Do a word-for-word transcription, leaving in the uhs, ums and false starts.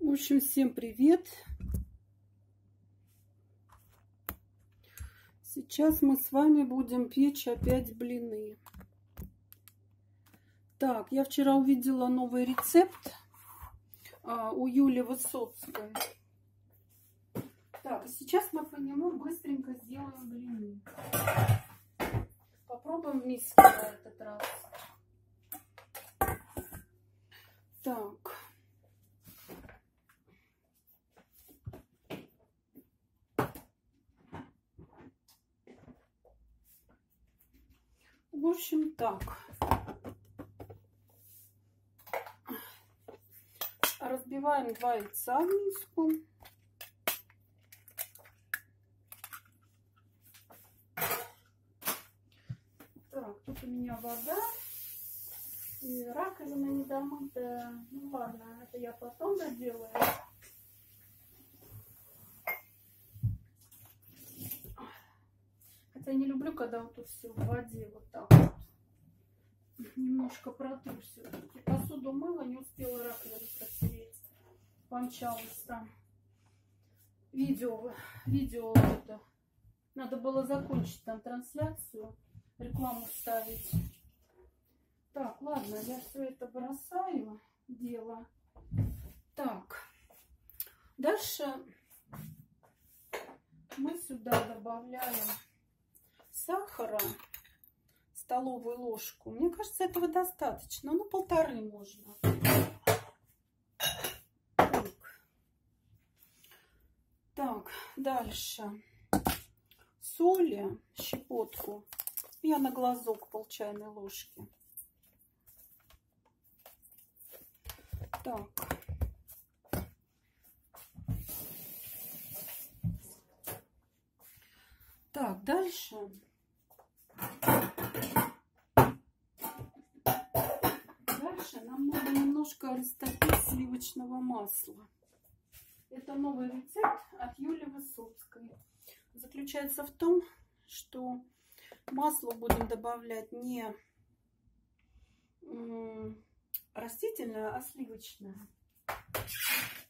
В общем, всем привет! Сейчас мы с вами будем печь опять блины. Так, я вчера увидела новый рецепт а, у Юли Высоцкой. Так, и сейчас мы по нему быстренько сделаем блины. Попробуем в миске на этот раз. Так. В общем, так. Разбиваем два яйца в миску. Так, тут у меня вода. И раковина недомытая. Ну ладно, это я потом доделаю. Хотя не люблю, когда вот тут все в воде вот так вот. Немножко протру все-таки. Посуду мыла, не успела раковину протереть. Помчалась там. Видео, видео это. Надо было закончить там трансляцию, рекламу ставить. Так, ладно, я все это бросаю, дело. Так, дальше мы сюда добавляем сахара, столовую ложку. Мне кажется, этого достаточно, ну полторы можно. Так, так дальше соли, щепотку. Я на глазок пол чайной ложки. Так. Так, дальше. Дальше нам надо немножко растопить сливочного масла. Это новый рецепт от Юли Высоцкой. Заключается в том, что масло будем добавлять не растительное, а сливочное.